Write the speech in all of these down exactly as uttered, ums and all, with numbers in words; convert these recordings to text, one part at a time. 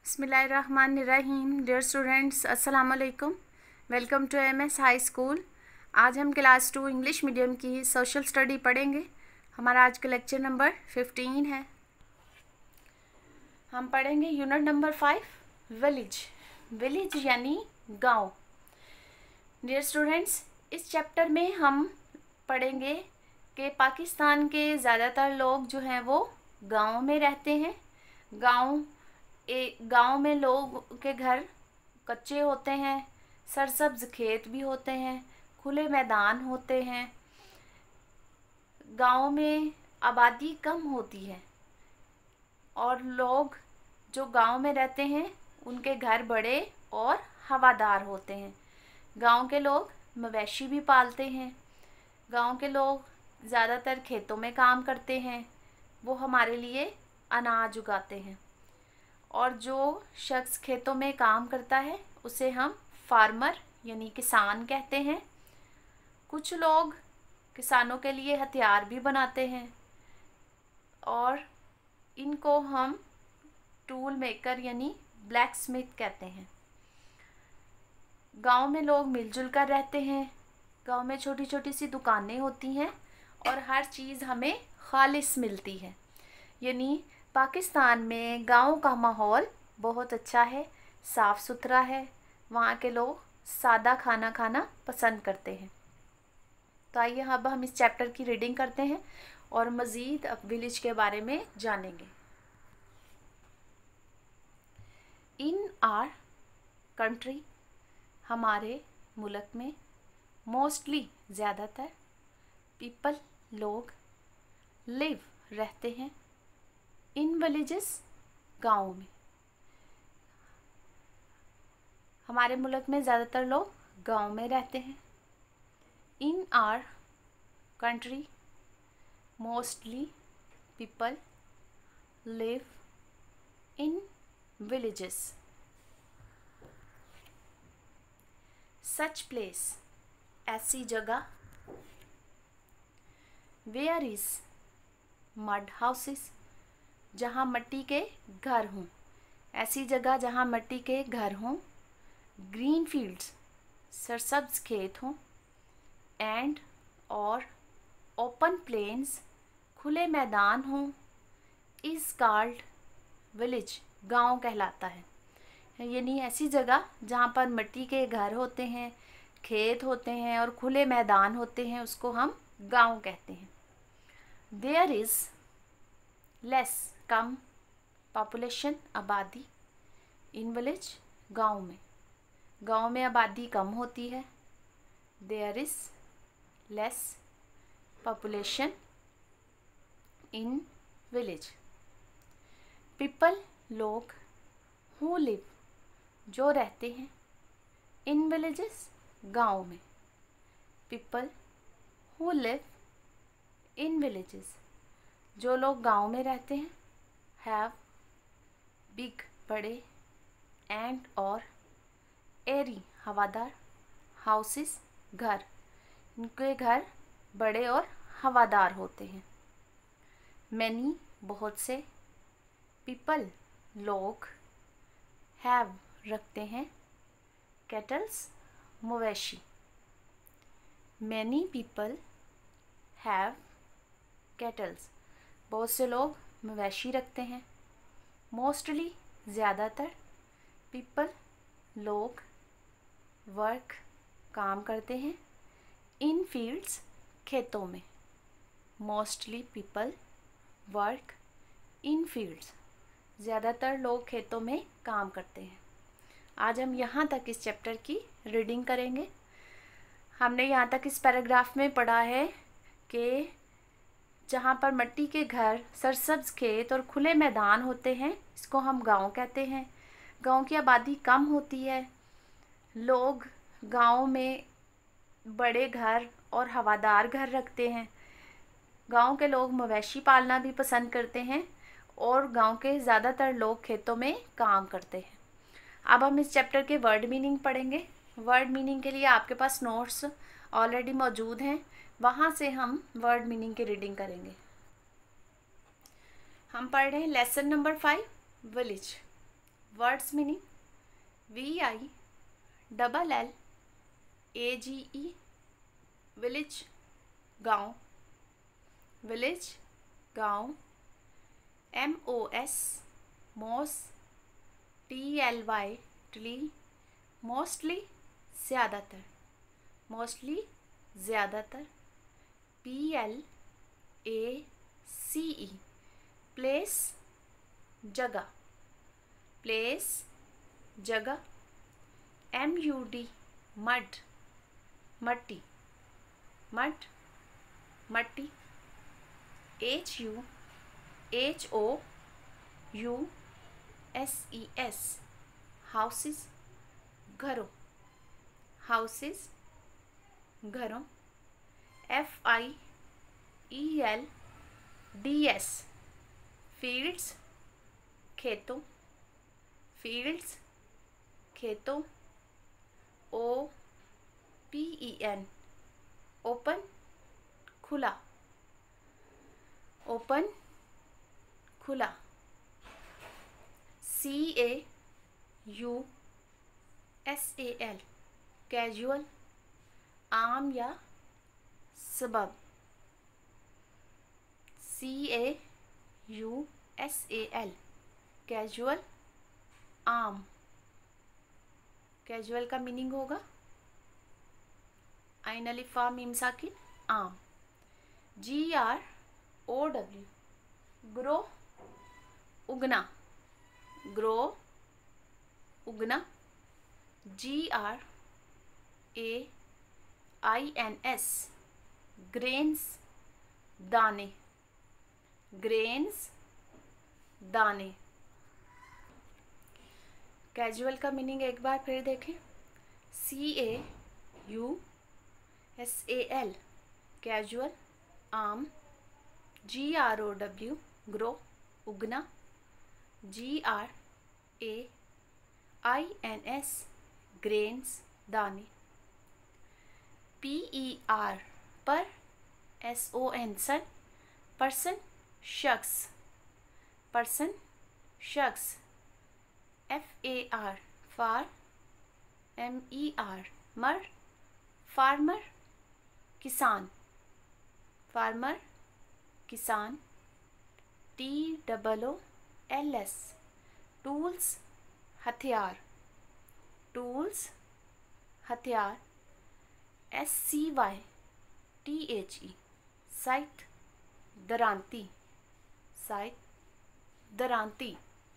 बिस्मिल्लाहिर्रहमानिर्रहीम। Dear students, अस्सलाम वालेकुम। Welcome to M S high school. आज हम क्लास टू इंग्लिश मीडियम की सोशल स्टडी पढ़ेंगे। हमारा आज का लेक्चर नंबर फिफ्टीन है। हम पढ़ेंगे unit number five, village. Village यानी गांव। डियर स्टूडेंट्स, इस चैप्टर में हम पढ़ेंगे कि पाकिस्तान के ज़्यादातर लोग जो हैं वो गाँव में रहते हैं। गाँव एक गांव में लोग के घर कच्चे होते हैं, सरसब्ज खेत भी होते हैं, खुले मैदान होते हैं। गांव में आबादी कम होती है और लोग जो गांव में रहते हैं उनके घर बड़े और हवादार होते हैं। गांव के लोग मवेशी भी पालते हैं। गांव के लोग ज़्यादातर खेतों में काम करते हैं, वो हमारे लिए अनाज उगाते हैं। और जो शख्स खेतों में काम करता है उसे हम फार्मर यानी किसान कहते हैं। कुछ लोग किसानों के लिए हथियार भी बनाते हैं और इनको हम टूल मेकर यानी ब्लैक स्मिथ कहते हैं। गांव में लोग मिलजुल कर रहते हैं। गांव में छोटी छोटी सी दुकानें होती हैं और हर चीज़ हमें खालिस मिलती है। यानी पाकिस्तान में गांव का माहौल बहुत अच्छा है, साफ़ सुथरा है। वहाँ के लोग सादा खाना खाना पसंद करते हैं। तो आइए अब हम इस चैप्टर की रीडिंग करते हैं और मज़ीद अब विलेज के बारे में जानेंगे। इन आर कंट्री, हमारे मुल्क में, मोस्टली ज़्यादातर, पीपल लोग, लिव रहते हैं, इन विलेजेस गाँव में। हमारे मुल्क में ज़्यादातर लोग गांव में रहते हैं। In our country mostly people live in villages. Such place, ऐसी जगह, वेयर इज मड हाउसेस, जहाँ मिट्टी के घर हों। ऐसी जगह जहाँ मिट्टी के घर हों। ग्रीन फील्ड्स, सरसब्ज खेत हों। एंड और ओपन प्लेन्स, खुले मैदान हों। इज़ कॉल्ड विलेज, गांव कहलाता है। यानी ऐसी जगह जहाँ पर मिट्टी के घर होते हैं, खेत होते हैं और खुले मैदान होते हैं, उसको हम गांव कहते हैं। देयर इज़ लेस, कम, पॉपुलेशन, आबादी, इन विलेज, गांव में। गांव में आबादी कम होती है। There is less population in village. People लोग, हु लिव, जो रहते हैं, इन विलेजेस, गांव में। People who live in villages, जो लोग गांव में रहते हैं, हैव, बिग, बड़े, एंड और एरी, हवादार, हाउसेस, घर, इनके घर बड़े और हवादार होते हैं। मैनी, बहुत से, पीपल, लोग, हैव, रखते हैं, कैटल्स, मवेशी। मैनी पीपल हैव कैटल्स, बहुत से लोग मवेशी रखते हैं। मोस्टली, ज़्यादातर, पीपल, लोग, वर्क, काम करते हैं, इन फील्ड्स, खेतों में। Mostly people work in fields, ज़्यादातर लोग खेतों में काम करते हैं। आज हम यहाँ तक इस चैप्टर की रीडिंग करेंगे। हमने यहाँ तक इस पैराग्राफ में पढ़ा है कि जहाँ पर मिट्टी के घर, सरसब्ज खेत और खुले मैदान होते हैं, इसको हम गांव कहते हैं। गांव की आबादी कम होती है। लोग गांव में बड़े घर और हवादार घर रखते हैं। गांव के लोग मवेशी पालना भी पसंद करते हैं और गांव के ज़्यादातर लोग खेतों में काम करते हैं। अब हम इस चैप्टर के वर्ड मीनिंग पढ़ेंगे। वर्ड मीनिंग के लिए आपके पास नोट्स ऑलरेडी मौजूद हैं, वहाँ से हम वर्ड मीनिंग की रीडिंग करेंगे। हम पढ़ रहे हैं lesson number five, village. Words meaning V I double L A G E village गाँव, विलेज गाँव। M O S mos, T L Y tly mostly ज़्यादातर, मोस्टली ज़्यादातर। P L A C E place जगह, place जगह। M U D mud मट्टी, mud मट्टी। H U H O U S E S houses घरों, houses घरों। F I E L D S fields खेतों, fields खेतों। O P E N open खुला, open खुला। C A U S A L casual आम या सबब, C A U S A L casual आम। कैजुअल का मीनिंग होगा आइन अलिफ फा मीम साकिन आम। G R O W grow उगना, ग्रो उगना। G R A I N S grains दाने, ग्रेन्स दाने। कैजुअल का मीनिंग एक बार फिर देखें। C A U S A L casual आम। G R O W grow उगना। G R A I N S grains दाने। P E R per, S O N son person शख्स, पर्सन शख्स। F A R far, M E R mer farmer किसान, farmer किसान। T double O L S tools हथियार, tools हथियार। S C Y T H E scythe दरांती, scythe दरांती।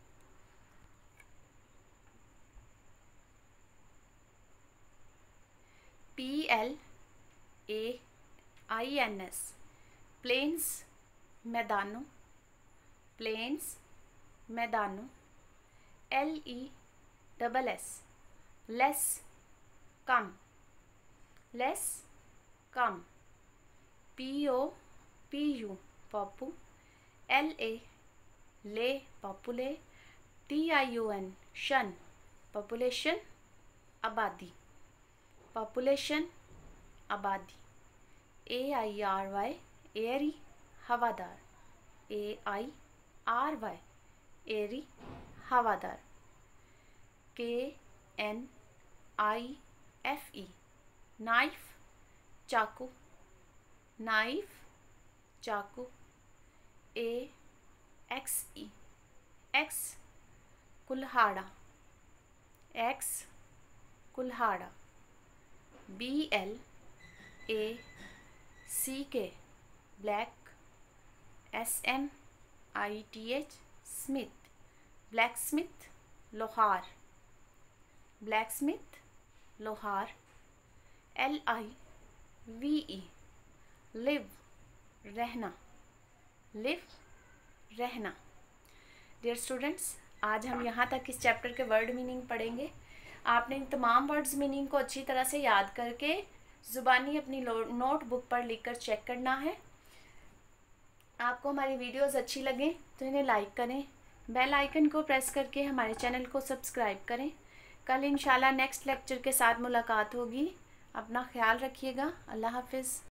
P L A I N S plains मैदानों, plains मैदानों। L E double S less कम, less कम। P O P U popu. L A la popula. T I O N tion population आबादी, population आबादी। A I R Y airy हवादार, ए I R Y airy हवादार। K N I F E knife चाकू, knife चाकू। A X E axe कुल्हाड़ा, axe कुल्हाड़ा। B L A C K black. S M I T H smith blacksmith लोहार, blacksmith लोहार। L I V E live रहना, live रहना। Dear students, आज हम यहाँ तक इस चैप्टर के वर्ड मीनिंग पढ़ेंगे। आपने इन तमाम वर्ड्स मीनिंग को अच्छी तरह से याद करके ज़ुबानी अपनी नोटबुक पर लिखकर चेक करना है। आपको हमारी वीडियोस अच्छी लगे तो इन्हें लाइक करें, बेल आइकन को प्रेस करके हमारे चैनल को सब्सक्राइब करें। कल इंशाल्लाह नेक्स्ट लेक्चर के साथ मुलाकात होगी। अपना ख्याल रखिएगा। अल्लाह हाफिज़।